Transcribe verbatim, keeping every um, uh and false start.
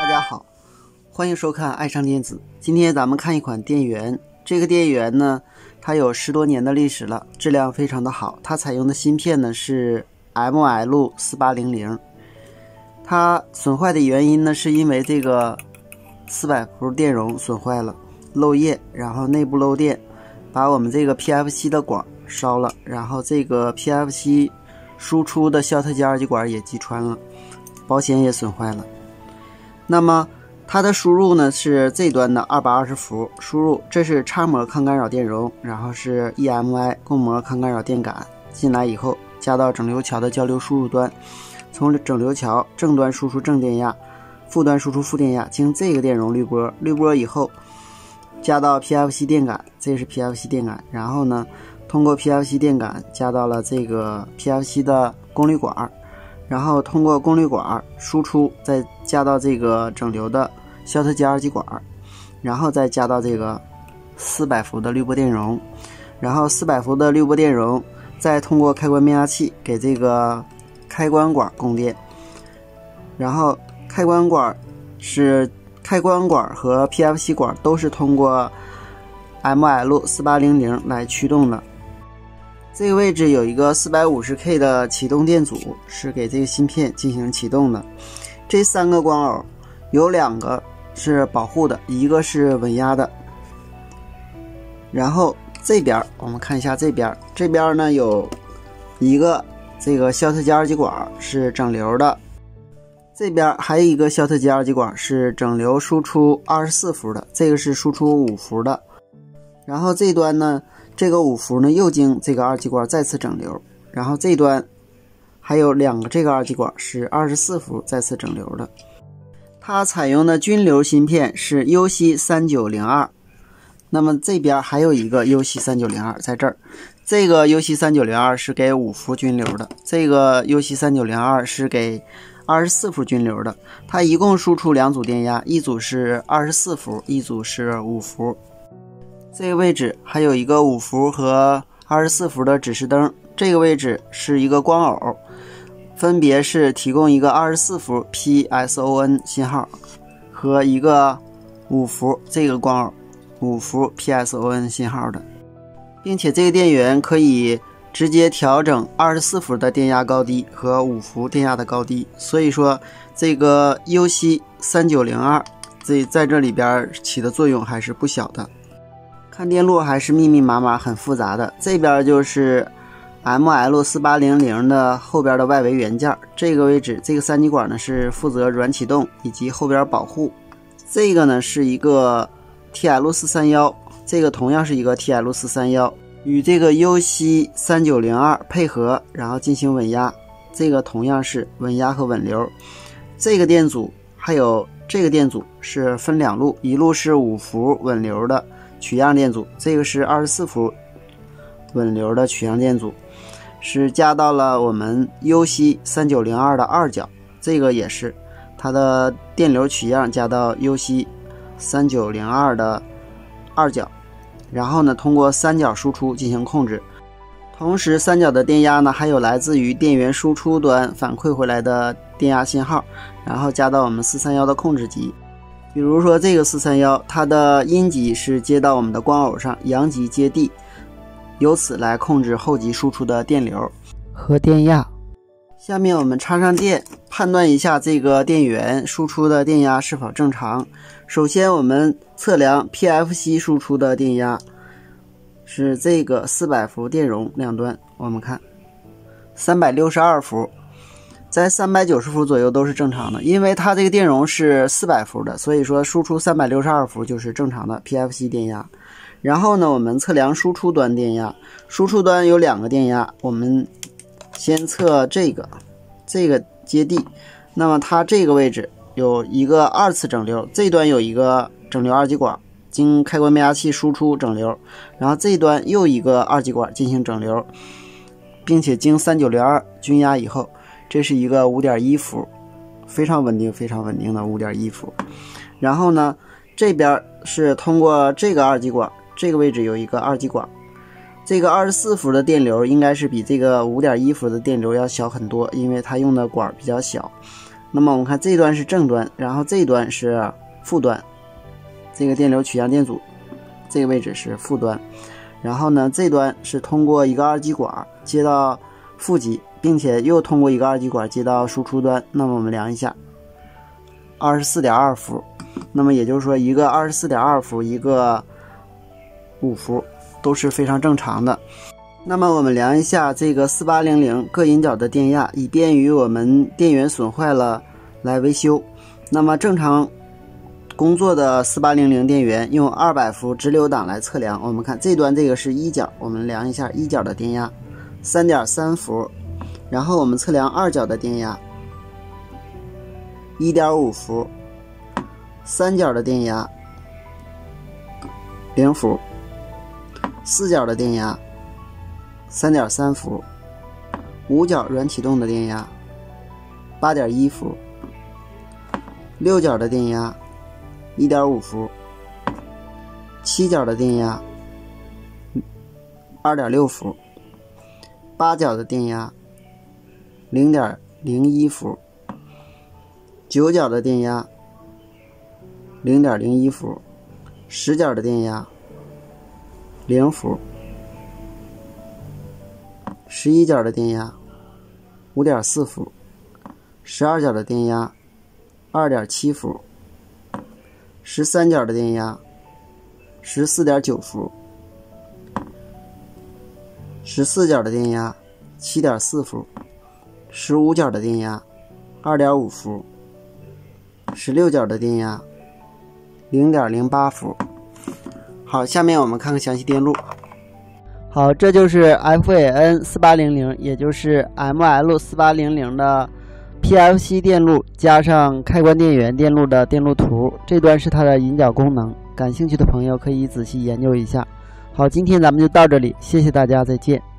家好，欢迎收看爱上电子。今天咱们看一款电源，这个电源呢，它有十多年的历史了，质量非常的好。它采用的芯片呢是 M L 四八零零， 它损坏的原因呢是因为这个四百伏电容损坏了，漏液，然后内部漏电，把我们这个 P F C 的管烧了，然后这个 P F C 输出的肖特基二极管也击穿了，保险也损坏了。那么它的输入呢是这端的二百二十伏输入，这是插模抗干扰电容，然后是 E M I 共模抗干扰电感进来以后，加到整流桥的交流输入端，从整流桥正端输出正电压，负端输出负电压，经这个电容滤波，滤波以后加到 P F C 电感，这是 P F C 电感，然后呢通过 P F C 电感加到了这个 P F C 的功率管，然后通过功率管输出，再加到这个整流的肖特基二极管，然后再加到这个四百伏的滤波电容，然后四百伏的滤波电容再通过开关变压器给这个开关管供电，然后开关管是开关管和 P F C 管都是通过 M L 四八零零 来驱动的。这个位置有一个 四百五十 K 的启动电阻，是给这个芯片进行启动的。这三个光耦有两个是保护的，一个是稳压的。然后这边我们看一下这边，这边呢有一个这个肖特基二极管是整流的，这边还有一个肖特基二极管是整流输出二十四伏的，这个是输出五伏的。然后这端呢，这个五伏呢又经这个二极管再次整流，然后这端还有两个这个二极管是二十四伏再次整流的。它采用的均流芯片是 U C 三九零二， 那么这边还有一个 U C 三九零二 在这儿，这个 U C 三九零二 是给五伏均流的，这个 U C 三九零二 是给二十四伏均流的。它一共输出两组电压，一组是二十四伏，一组是五伏。这个位置还有一个五伏和二十四伏的指示灯，这个位置是一个光耦，分别是提供一个二十四伏 P S O N 信号和一个五伏这个光耦五伏 P S O N 信号的，并且这个电源可以直接调整二十四伏的电压高低和五伏电压的高低，所以说这个 U C 三九零二 这在这里边起的作用还是不小的。看电路还是密密麻麻很复杂的，这边就是 M L 四八零零 的后边的外围元件，这个位置这个三极管呢是负责软启动以及后边保护，这个呢是一个 T L 四三一， 这个同样是一个 T L 四三一， 与这个 U C 三九零二 配合，然后进行稳压，这个同样是稳压和稳流。这个电阻还有这个电阻是分两路，一路是五伏稳流的取样电阻，这个是二十四伏稳流的取样电阻，是加到了我们 U C 三九零二 的二角，这个也是它的电流取样加到 U C 三九零二 的二角，然后呢通过三角输出进行控制。同时三角的电压呢还有来自于电源输出端反馈回来的电压信号，然后加到我们四三一的控制极。比如说这个四三一，它的阴极是接到我们的光耦上，阳极接地，由此来控制后极输出的电流和电压。下面我们插上电，判断一下这个电源输出的电压是否正常。首先我们测量 P F C 输出的电压，是这个四百伏电容两端，我们看三百六十二伏，在三百九十伏左右都是正常的，因为它这个电容是四百伏的，所以说输出三百六十二伏就是正常的 P F C 电压。然后呢我们测量输出端电压，输出端有两个电压，我们先测这个这个接地，那么它这个位置有一个二次整流，这端有一个整流二极管经开关变压器输出整流，然后这端又一个二极管进行整流，并且经三九零二均压以后，这是一个 五点一伏，非常稳定非常稳定的 五点一伏。然后呢这边是通过这个二极管，这个位置有一个二极管，这个二十四伏的电流应该是比这个 五点一伏的电流要小很多，因为它用的管比较小。 那么我们看这一端是正端，然后这一端是负端，这个电流取向电阻这个位置是负端，然后呢这端是通过一个二极管接到负极，并且又通过一个二极管接到输出端。那么我们量一下 二十四点二 伏，那么也就是说一个 二十四点二 伏，一个五伏，都是非常正常的。那么我们量一下这个四八零零各引脚的电压，以便于我们电源损坏了来维修。那么正常工作的四八零零电源用二百伏直流档来测量，我们看这端这个是一角，我们量一下一角的电压 三点三 伏，然后我们测量二角的电压 一点五 伏，三角的电压零伏，四角的电压 三点三 伏，五角软启动的电压 八点一 伏，六角的电压 一点五 伏，七角的电压 二点六 伏，八角的电压 零点零一 伏，九角的电压 零点零一 伏，十角的电压零伏，十一角的电压 五点四 伏，十二角的电压 二点七 伏，十三角的电压 十四点九 伏，十四角的电压 七点四 伏，十五角的电压 二点五 伏，十六角的电压 零点零八 伏。好，下面我们看看详细电路。好，这就是 F A N 四八零零，也就是 M L 四八零零 的 P F C 电路加上开关电源电路的电路图，这段是它的引脚功能，感兴趣的朋友可以仔细研究一下。好，今天咱们就到这里，谢谢大家，再见。